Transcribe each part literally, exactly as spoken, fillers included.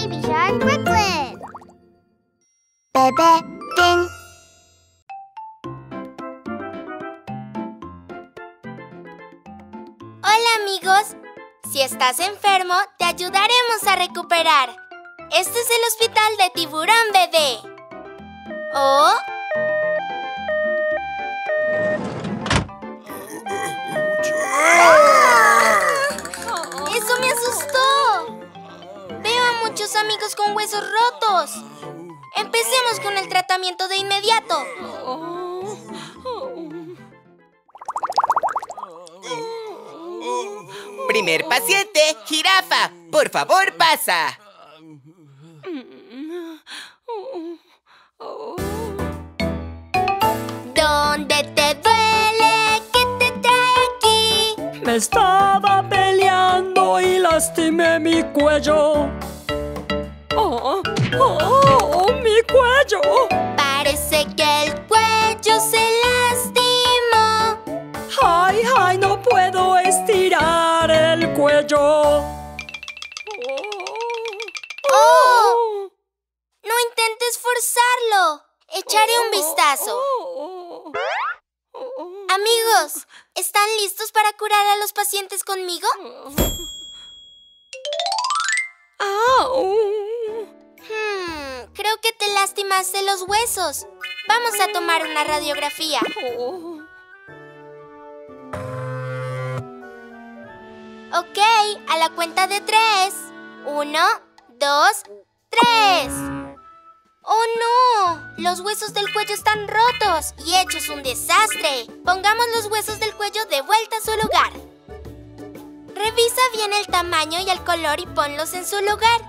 Baby Shark Brooklyn. Bebé Fin. Hola amigos, si estás enfermo te ayudaremos a recuperar. Este es el hospital de Tiburón Bebé. ¿Oh? ¡Eso me asustó! Veo a muchos amigos con huesos rotos. Empecemos con el tratamiento de inmediato. Primer paciente, jirafa. Por favor, pasa. ¿Dónde te duele? ¿Qué te trae aquí? Me estaba peleando y lastimé mi cuello. ¡Oh, oh, oh, mi cuello! Parece que el cuello se lastimó. ¡Ay, ay! No puedo estirar el cuello. ¡Oh! No intentes forzarlo. Echaré un vistazo. Amigos, ¿están listos para curar a los pacientes conmigo? Hmm, creo que te lastimaste los huesos. Vamos a tomar una radiografía. Ok, a la cuenta de tres. Uno, dos, tres. ¡Oh, no! Los huesos del cuello están rotos y hechos un desastre. Pongamos los huesos del cuello de vuelta a su lugar. Revisa bien el tamaño y el color y ponlos en su lugar.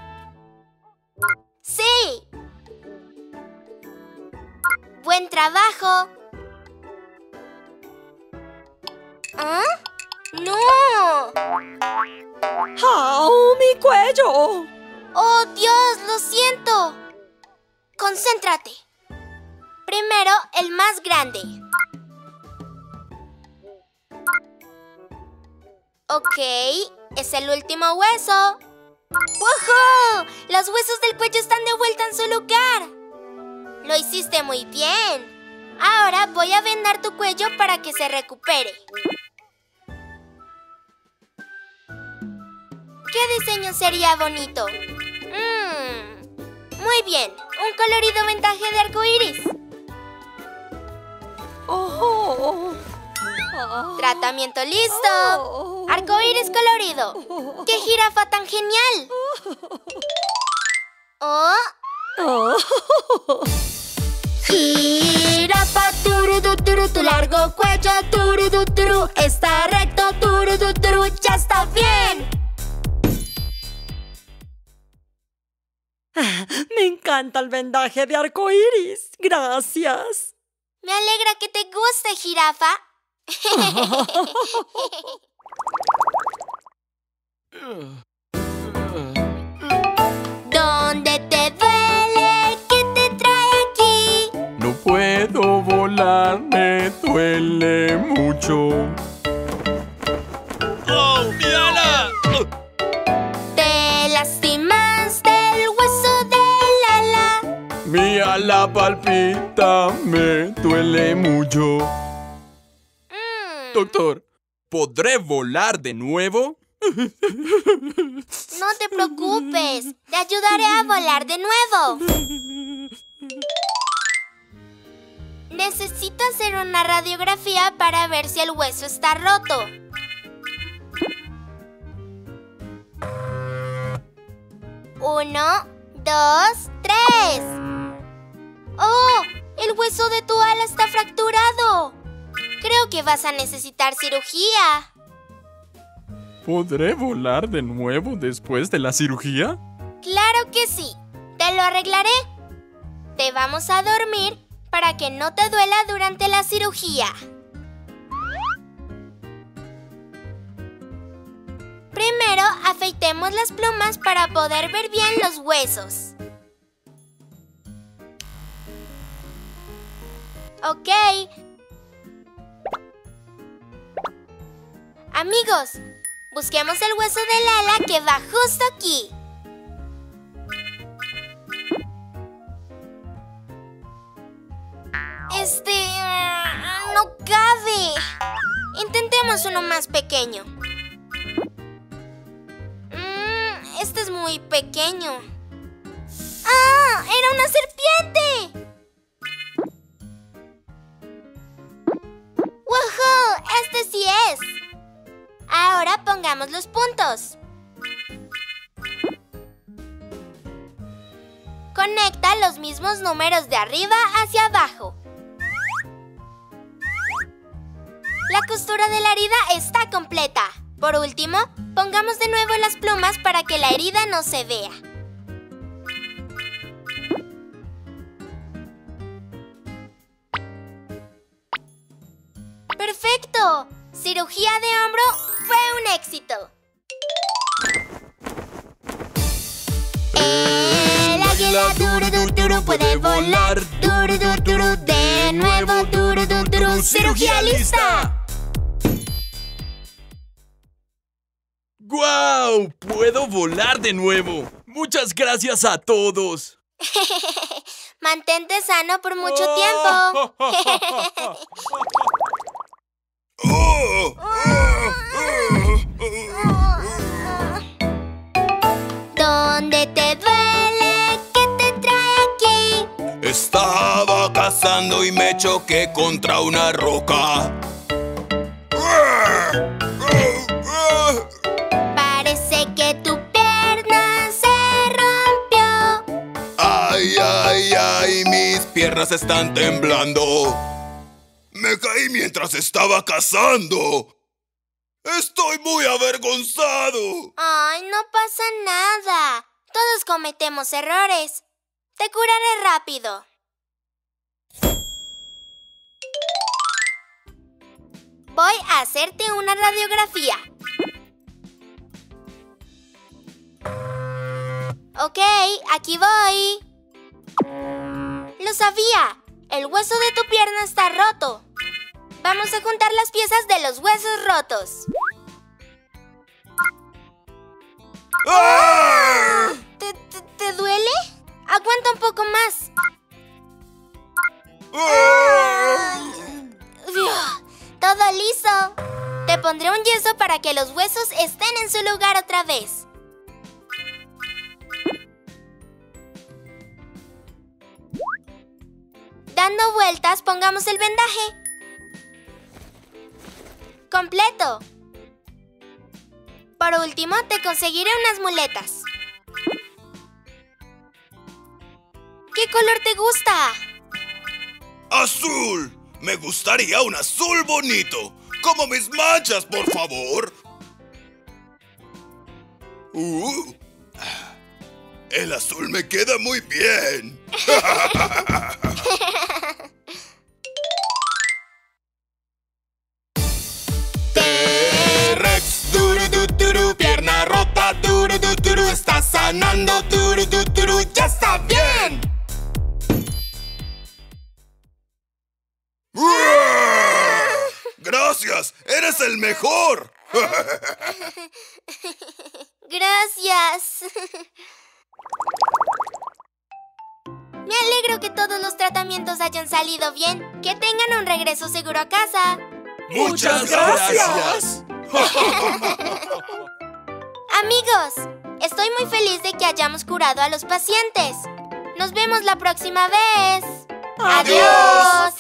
¡Sí! ¡Buen trabajo! ¿Ah? ¡No! ¡Au, mi cuello! ¡Oh, Dios! ¡Lo siento! Concéntrate. Primero, el más grande. Ok, es el último hueso. ¡Woohoo! Los huesos del cuello están de vuelta en su lugar. Lo hiciste muy bien. Ahora voy a vendar tu cuello para que se recupere. ¿Qué diseño sería bonito? Mmm... Muy bien, un colorido vendaje de arco iris. Oh. Tratamiento listo. Arco iris colorido. ¡Qué jirafa tan genial! ¿Oh? Oh. Jirafa, turudu, turu, tu largo cuello, turudu, turu, está recto, turudu, turu, ya está bien. Me encanta el vendaje de arco iris. Gracias. Me alegra que te guste, jirafa. ¿Dónde te duele? ¿Qué te trae aquí? No puedo volar, me duele mucho. ¡Oh, mi ala! ¿Te lastimaste el hueso del ala? Mi ala palpita, me duele mucho. Mm, Doctor, ¿podré volar de nuevo? no te preocupes, te ayudaré a volar de nuevo. Necesito hacer una radiografía para ver si el hueso está roto. Uno, dos, tres. ¡Oh! El hueso de tu ala está fracturado. Creo que vas a necesitar cirugía. ¿Podré volar de nuevo después de la cirugía? ¡Claro que sí! ¡Te lo arreglaré! Te vamos a dormir para que no te duela durante la cirugía. Primero, afeitemos las plumas para poder ver bien los huesos. Ok. Amigos, busquemos el hueso del ala que va justo aquí. Este... uh, no cabe. Intentemos uno más pequeño. Mm, este es muy pequeño. ¡Ah! ¡Era una serpiente! ¡Woohoo! ¡Este sí es! Ahora pongamos los puntos. Conecta los mismos números de arriba hacia abajo. La costura de la herida está completa. Por último, pongamos de nuevo las plumas para que la herida no se vea. ¡Perfecto! Cirugía de hombro fue un éxito. El águila duro, duro, duro puede volar. Duro, duro, duro, de nuevo. Duro, duro, duro, cirugía lista. ¡Guau! ¡Puedo volar de nuevo! ¡Muchas gracias a todos! Mantente sano por mucho tiempo. ¿Dónde te duele? ¿Qué te trae aquí? Estaba cazando y me choqué contra una roca. Parece que tu pierna se rompió. Ay, ay, ay, mis piernas están temblando. Me caí mientras estaba cazando. Estoy muy avergonzado. Ay, no pasa nada. Todos cometemos errores. Te curaré rápido. Voy a hacerte una radiografía. Ok, aquí voy. Lo sabía. El hueso de tu pierna está roto. Vamos a juntar las piezas de los huesos rotos. ¡Ah! ¿Te, te, te duele? Aguanta un poco más. ¡Ah! Uf, todo liso. Te pondré un yeso para que los huesos estén en su lugar otra vez. Dando vueltas, pongamos el vendaje. Completo. Por último, te conseguiré unas muletas. ¿Qué color te gusta? ¡Azul! Me gustaría un azul bonito. Como mis manchas, por favor. Uh, el azul me queda muy bien. T-Rex, duro, duro, duro, pierna rota, duro, duro, duro, está sanando, duro, duro, duro, ya está bien. Gracias, eres el mejor. Gracias. Me alegro que todos los tratamientos hayan salido bien. Que tengan un regreso seguro a casa. Muchas gracias. Amigos, estoy muy feliz de que hayamos curado a los pacientes. Nos vemos la próxima vez. ¡Adiós!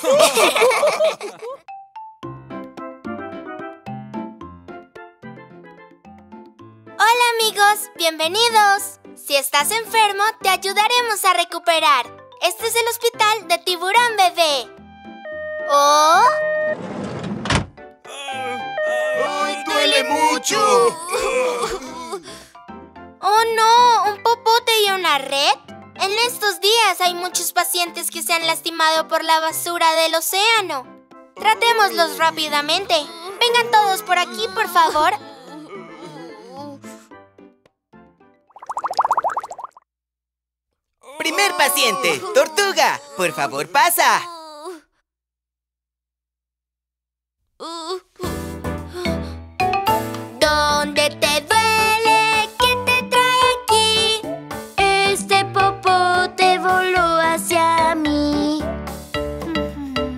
Hola amigos, bienvenidos. Si estás enfermo, te ayudaremos a recuperar. Este es el hospital de Tiburón Bebé. ¿Oh? ¡Ay, duele mucho! ¡Oh no! ¿Un popote y una red? En estos días hay muchos pacientes que se han lastimado por la basura del océano. Tratémoslos rápidamente. Vengan todos por aquí, por favor. Primer paciente, Tortuga. Por favor, pasa. ¿Dónde te duele? ¿Qué te trae aquí? Este popote voló hacia mí.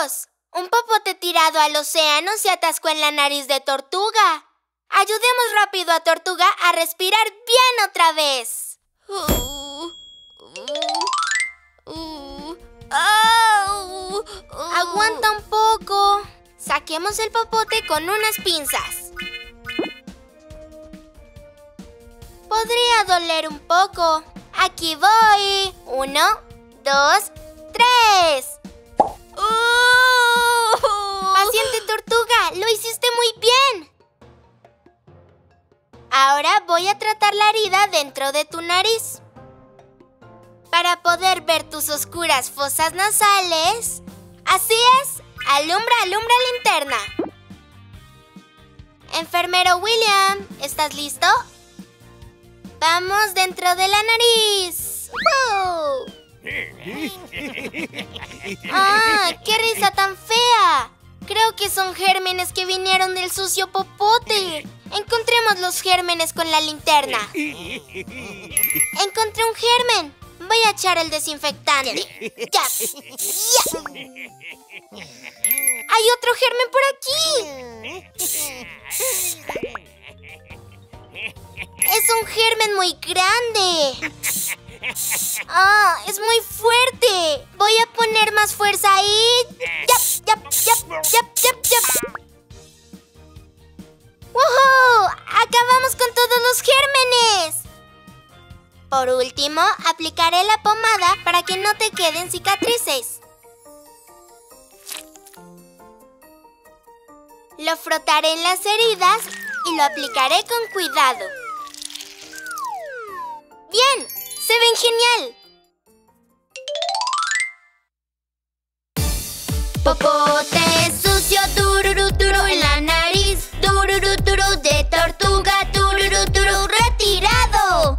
Amigos, un popote tirado al océano se atascó en la nariz de Tortuga. Ayudemos rápido a Tortuga a respirar bien otra vez. Uh, uh, uh, uh, uh. Aguanta un poco. Saquemos el popote con unas pinzas. Podría doler un poco. Aquí voy. Uno, dos, tres. Uh. Paciente Tortuga, lo hiciste muy bien. Ahora voy a tratar la herida dentro de tu nariz. Para poder ver tus oscuras fosas nasales. Así es, alumbra, alumbra linterna. Enfermero William, ¿estás listo? Vamos dentro de la nariz. ¡Wow! ¡Ah! ¡Qué risa tan fea! Creo que son gérmenes que vinieron del sucio popote. Encontremos los gérmenes con la linterna. Encontré un germen. Voy a echar el desinfectante. ¡Ya! ¡Ya! ¡Hay otro germen por aquí! Es un germen muy grande. ¡Ah! ¡Es muy fuerte! Voy a poner más fuerza ahí. ¡Yap! ¡Yap! ¡Yap! ¡Yap! ¡Yap! ¡Yap! ¡Woohoo! ¡Acabamos con todos los gérmenes! Por último, aplicaré la pomada para que no te queden cicatrices. Lo frotaré en las heridas y lo aplicaré con cuidado. ¡Bien! ¡Se ven genial! Popote sucio, tururú, turú, en la nariz. Tururú, turú, de Tortuga, tururú, turú, retirado.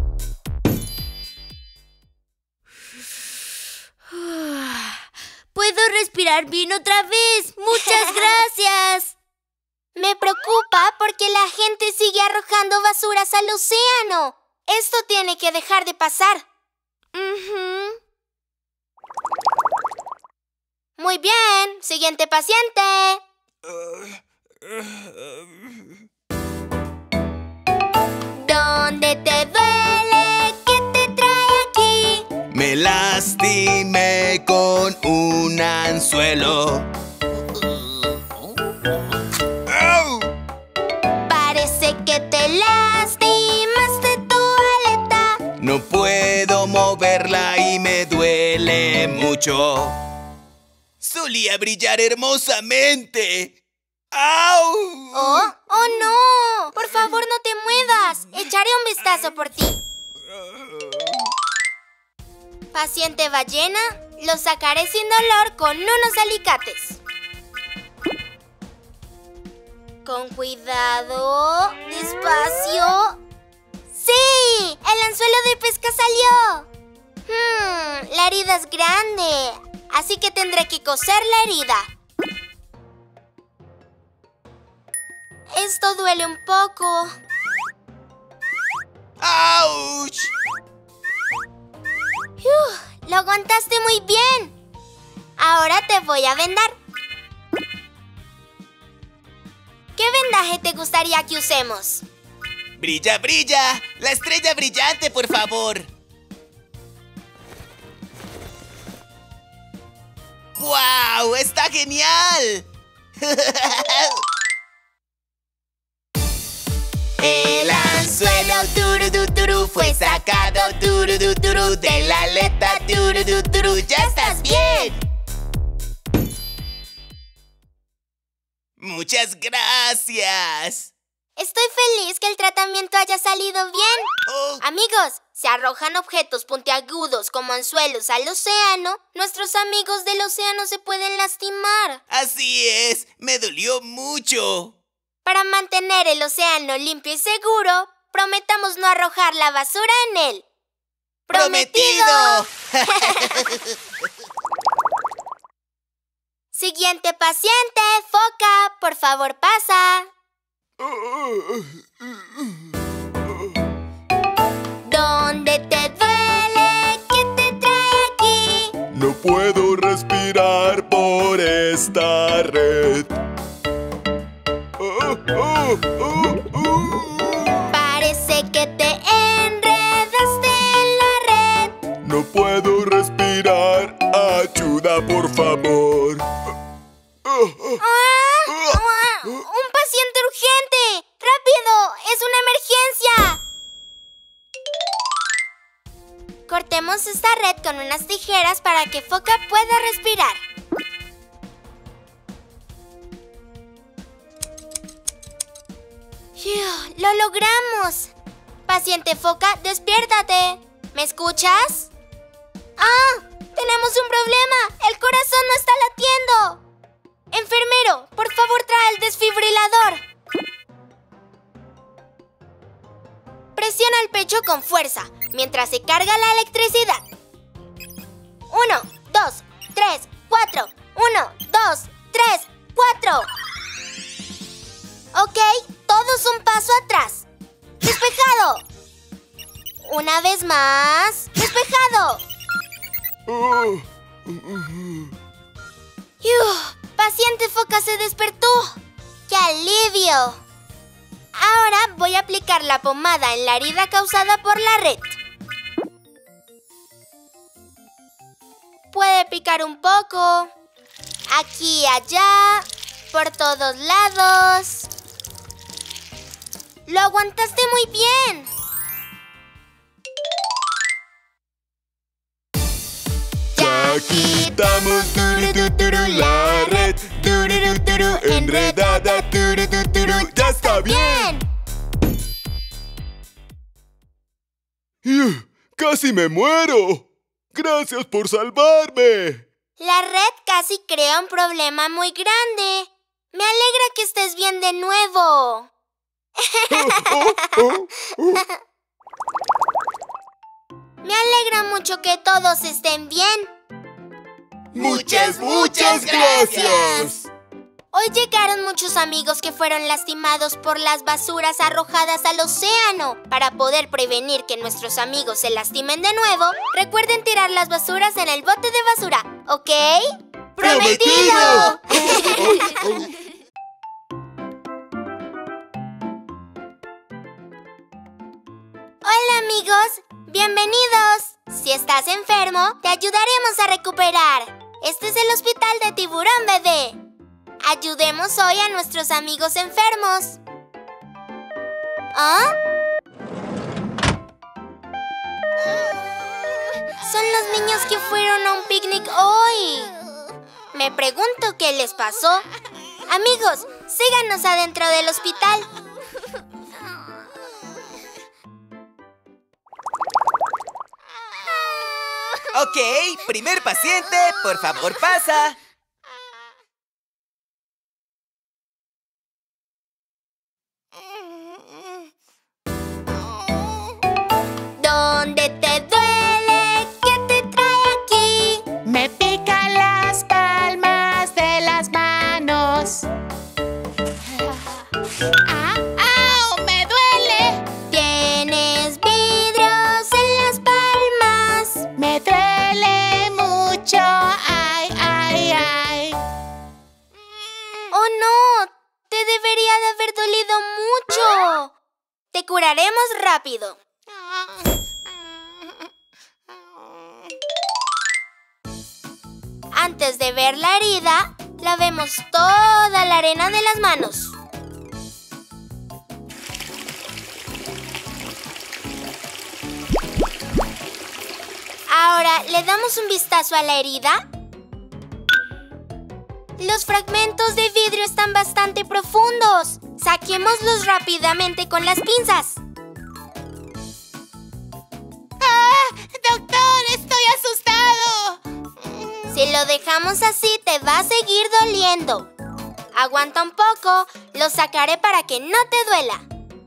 Puedo respirar bien otra vez. ¡Muchas gracias! Me preocupa porque la gente sigue arrojando basuras al océano. Esto tiene que dejar de pasar. Uh-huh. Muy bien. Siguiente paciente. ¿Dónde te duele? ¿Qué te trae aquí? Me lastimé con un anzuelo. ¡Au! Parece que te lastimaste tu aleta. No puedo moverla y me duele mucho. Solía brillar hermosamente. ¡Au! ¡Oh! ¡Oh, no! Por favor, no te muevas. Echaré un vistazo por ti. Paciente ballena, lo sacaré sin dolor con unos alicates. Con cuidado. Despacio. ¡Sí! ¡El anzuelo de pesca salió! Hmm, la herida es grande, así que tendré que coser la herida. Esto duele un poco. ¡Auch! Uf, lo aguantaste muy bien. Ahora te voy a vendar. ¿Qué vendaje te gustaría que usemos? ¡Brilla, brilla! ¡La estrella brillante, por favor! ¡Guau! ¡Está genial! El anzuelo tururú, turú, fue sacado tururú, turú, de la aleta tururú, turú. ¡Ya estás bien! ¡Muchas gracias! Estoy feliz que el tratamiento haya salido bien. Oh. Amigos, si arrojan objetos puntiagudos como anzuelos al océano, nuestros amigos del océano se pueden lastimar. Así es, me dolió mucho. Para mantener el océano limpio y seguro, prometamos no arrojar la basura en él. ¡Prometido! Siguiente paciente, foca, por favor pasa. ¿Dónde te duele? ¿Qué te trae aquí? No puedo respirar por esta red. Oh, oh, oh, oh. Parece que te enredaste en la red. No puedo respirar. Ayuda, por favor. Oh, oh. ¡Ah! ¡Ah! ¡Un paciente urgente! ¡Rápido! ¡Es una emergencia! Cortemos esta red con unas tijeras para que Foca pueda respirar. ¡Fiu! ¡Lo logramos! Paciente Foca, despiértate. ¿Me escuchas? ¡Ah! ¡Tenemos un problema! ¡El corazón no está latiendo! Enfermero, por favor, trae el desfibrilador. Presiona el pecho con fuerza mientras se carga la electricidad. Uno, dos, tres, cuatro. Uno, dos, tres, cuatro. Ok, todos un paso atrás. ¡Despejado! Una vez más. ¡Despejado! Oh. ¡Yuh! Paciente Foca se despertó. ¡Qué alivio! Ahora voy a aplicar la pomada en la herida causada por la red. Puede picar un poco. Aquí, allá, por todos lados. ¡Lo aguantaste muy bien! Ya quitamos turu, turu, turu, la red. Turu, turu, enredada. Turu, turu, turu, ya está bien. ¡Bien! ¡Casi me muero! ¡Gracias por salvarme! La red casi crea un problema muy grande. Me alegra que estés bien de nuevo. Oh, oh, oh. Me alegra mucho que todos estén bien. ¡Muchas, muchas gracias! Hoy llegaron muchos amigos que fueron lastimados por las basuras arrojadas al océano. Para poder prevenir que nuestros amigos se lastimen de nuevo, recuerden tirar las basuras en el bote de basura, ¿ok? ¡Prometido! Hola amigos, bienvenidos. Si estás enfermo, te ayudaremos a recuperar. Este es el hospital de Tiburón Bebé. Ayudemos hoy a nuestros amigos enfermos. ¿Ah? Son los niños que fueron a un picnic hoy. Me pregunto qué les pasó. Amigos, síganos adentro del hospital. Ok, primer paciente, por favor pasa. ¿Dónde te duele? ¿Qué te trae aquí? Me pican las palmas de las manos. ¡Ah! ¡Au! ¡Me duele! Tienes vidrios en las palmas. Me duele mucho. ¡Ay, ay, ay! ¡Oh, no! Te debería de haber dolido mucho. Te curaremos rápido. Antes de ver la herida, lavemos toda la arena de las manos. Ahora, ¿le damos un vistazo a la herida? Los fragmentos de vidrio están bastante profundos. Saquémoslos rápidamente con las pinzas. ¡Ah! ¡Doctor, estoy asustado! Si lo dejamos así, te va a seguir doliendo. Aguanta un poco, lo sacaré para que no te duela.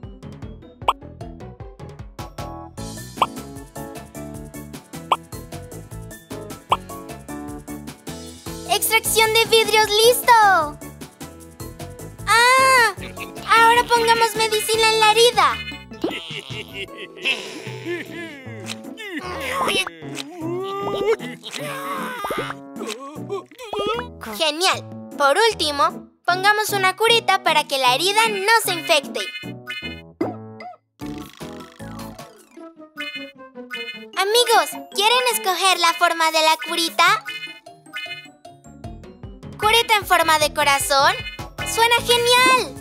¡Extracción de vidrios listo! ¡Ah! Ahora pongamos medicina en la herida. Genial. Por último, pongamos una curita para que la herida no se infecte. Amigos, ¿quieren escoger la forma de la curita? ¿Curita en forma de corazón? ¡Suena genial!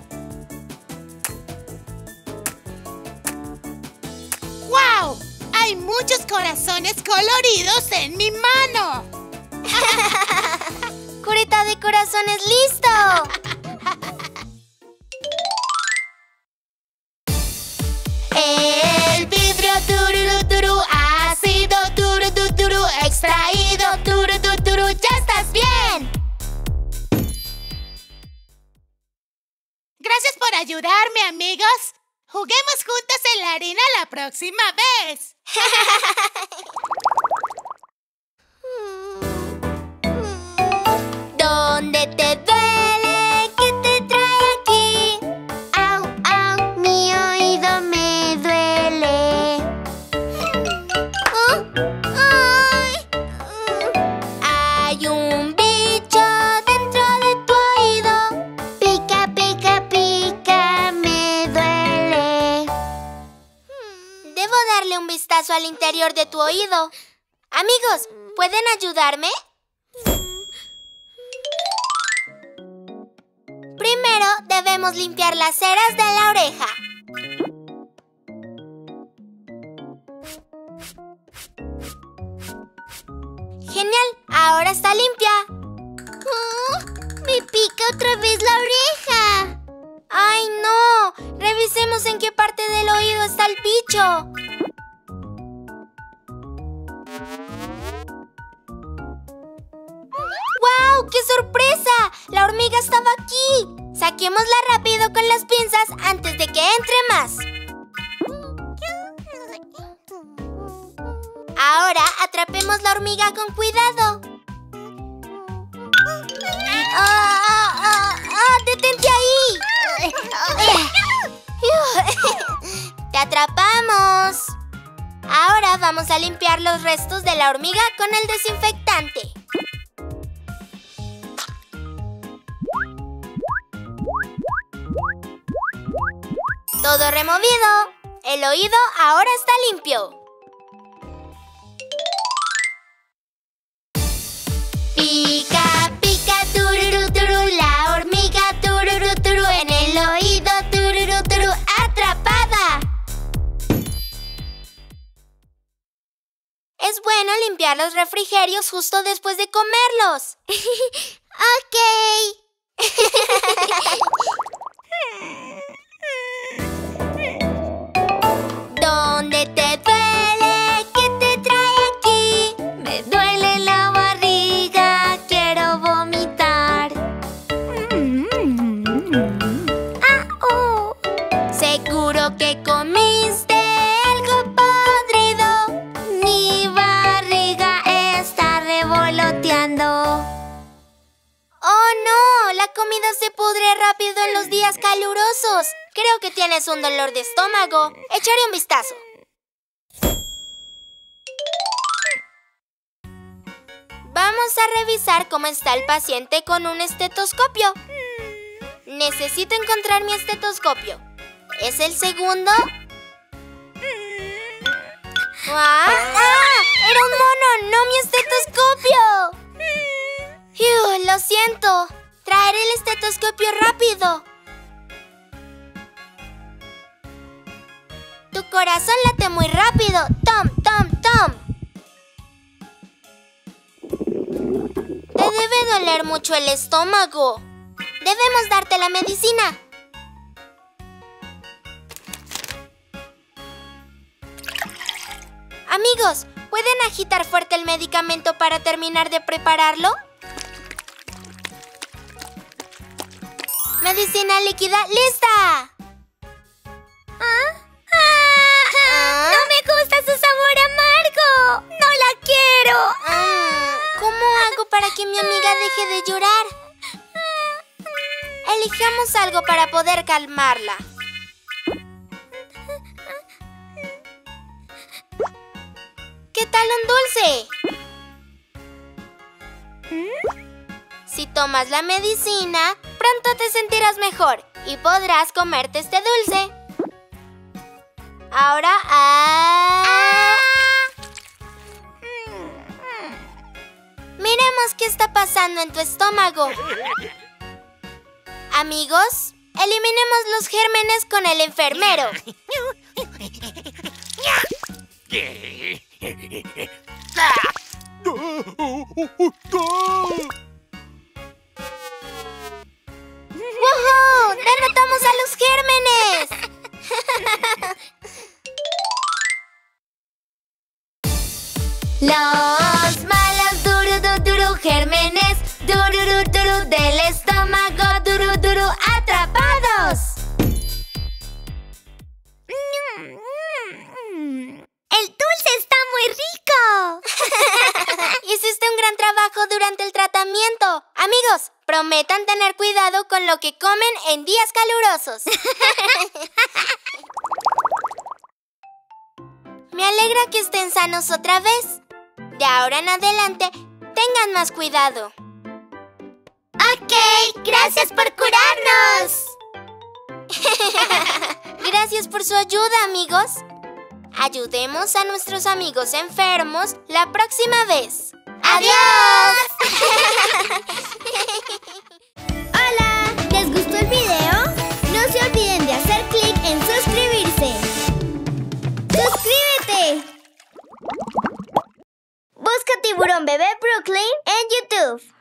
¡Wow! ¡Hay muchos corazones coloridos en mi mano! ¡Curita de corazones listo! El vidrio tururú turú ha sido tururú turú extraído tururú turú. ¡Ya estás bien! Gracias por ayudarme, amigos. Juguemos juntas en la arena la próxima vez. ¿Dónde te duele? ¿Qué te trae aquí? Au, au, mi oído me duele. ¿Oh? ¡Ay! Hay un bicho dentro de tu oído. Pica, pica, pica, me duele. Debo darle un vistazo al interior de tu oído. Amigos, ¿pueden ayudarme? Primero debemos limpiar las ceras de la oreja. Genial, ahora está limpia. Oh, me pica otra vez la oreja. ¡Ay, no! Revisemos en qué parte del oído está el bicho. ¡Guau! ¡Qué sorpresa! ¡La hormiga estaba aquí! Saquémosla rápido con las pinzas antes de que entre más. Ahora atrapemos la hormiga con cuidado. ¡Ah, ah, ah, ah! ¡Detente ahí! ¡Te atrapamos! Ahora vamos a limpiar los restos de la hormiga con el desinfectante. Todo removido. El oído ahora está limpio. Pica, pica, tururú, turú, la hormiga, tururú, turú, en el oído, tururú, turú, atrapada. Es bueno limpiar los refrigerios justo después de comerlos. Ok. ¿Dónde te duele? ¿Qué te trae aquí? Me duele la barriga, quiero vomitar. Ah, oh. Seguro que comiste algo podrido. Mi barriga está revoloteando. ¡Oh, no! La comida se pudre rápido en los días calurosos. Creo que tienes un dolor de estómago. Echaré un vistazo. Vamos a revisar cómo está el paciente con un estetoscopio. Necesito encontrar mi estetoscopio. ¿Es el segundo? ¡Ah! ¡Ah! ¡Era un mono! ¡No mi estetoscopio! ¡Fiu! Lo siento. Traeré el estetoscopio rápido. Tu corazón late muy rápido. ¡Tom, tom, tom! Te debe doler mucho el estómago. Debemos darte la medicina. Amigos, ¿pueden agitar fuerte el medicamento para terminar de prepararlo? Medicina líquida, ¡lista! ¿Ah? ¡Ah! ¡No me gusta su sabor amargo! ¡No la quiero! Ah, ¿cómo hago para que mi amiga deje de llorar? Elijamos algo para poder calmarla. ¿Qué tal talón dulce. Si tomas la medicina, pronto te sentirás mejor y podrás comerte este dulce. Ahora, ¡ah! Miremos qué está pasando en tu estómago. Amigos, eliminemos los gérmenes con el enfermero. ¡Woohoo! ¡Derrotamos a los gérmenes! Los malos duru duru duru gérmenes dururu duru del estómago duru duru atrapados. El dulce está muy rico. Hiciste un gran trabajo durante el tratamiento. Amigos, prometan tener cuidado con lo que comen en días calurosos. Me alegra que estén sanos otra vez. De ahora en adelante, tengan más cuidado. Ok, gracias por curarnos. Gracias por su ayuda, amigos. Ayudemos a nuestros amigos enfermos la próxima vez. ¡Adiós! Hola, ¿les gustó el video? No se olviden de hacer clic en suscribirse. ¡Suscríbete! Busca Tiburón Bebé Brooklyn en YouTube.